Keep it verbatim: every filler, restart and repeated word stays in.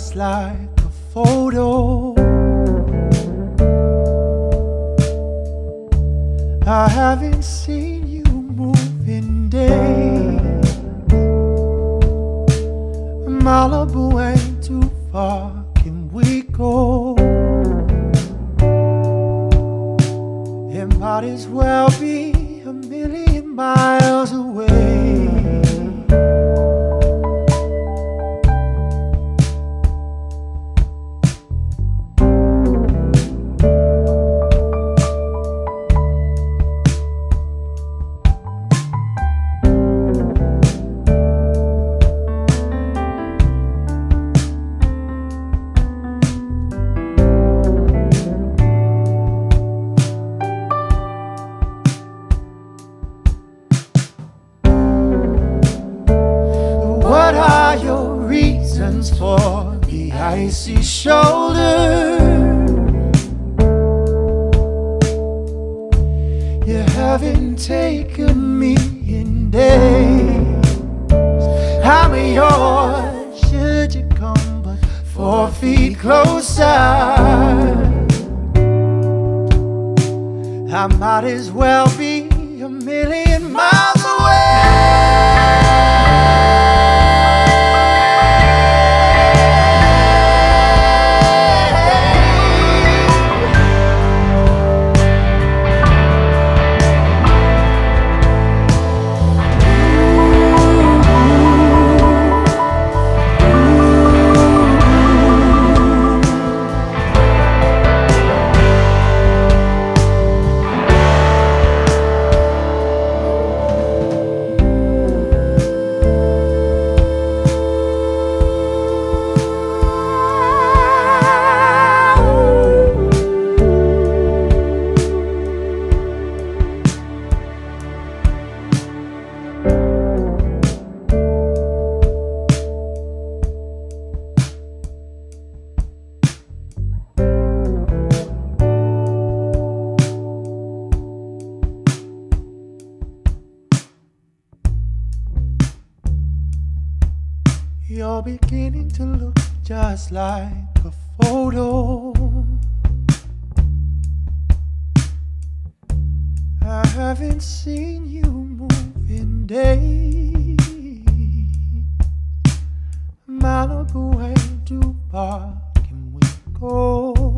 just like a photo. I haven't seen you move in days. Malibu ain't too far, can we go? It might as well be a million miles away. What are your reasons for the icy shoulder? You haven't taken me in days. I'm yours, should you come but four feet closer. I might as well be a million miles away. You're beginning to look just like a photo. I haven't seen you move in days. Malibu ain't too far, can we go?